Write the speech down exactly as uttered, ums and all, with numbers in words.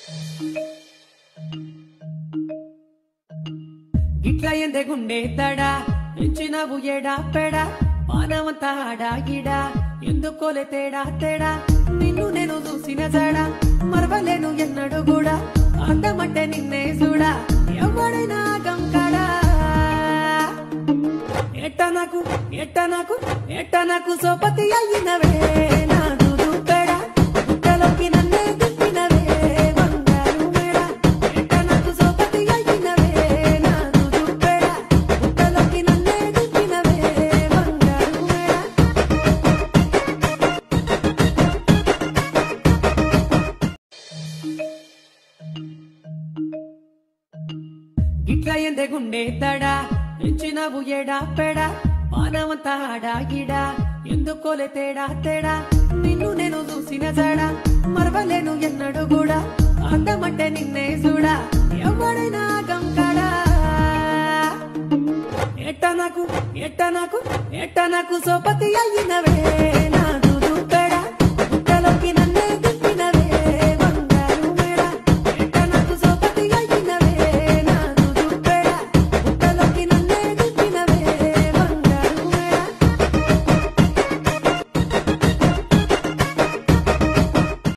గిట్ల ఎందే గుండె తడా పెంచినవు ఏడా పెడా పానమంతా ఆడాగిడా ఎందుకోలే తేడా తేడా నిన్ను నేను చూసిన జడా మరవలేను ఎన్నడు కూడా అందమంటే నిన్నే చూడా ఎవడైనా గంకడా ఎట్ట నాకు ఎట్ట నాకు ఎట్ట నాకు సోపతి అయినవే నా దుదు పెడా గుట్టలోకి నన్నే దింపినవే బంగారు మేడ ఎట్ట నాకు సోపతి అయినవే నా దుదు పెడా గుట్టలోకి నన్నే దింపినవే బంగారు మేడ గిట్ల ఎందే గుండె తడా పెంచినవు ఏడా పెడా పానమంతా ఆడాగిడా ఎందుకోలే తేడా తేడా నిన్ను నేను చూసిన జడా మరవలేను ఎన్నడు కూడా అందమంటే నిన్నే చూడా ఎవడైనా గంకడా ఎట్ట నాకు ఎట్ట నాకు ఎట్ట నాకు సోపతి అయినవే నా దుదు పెడా గుట్టలోకి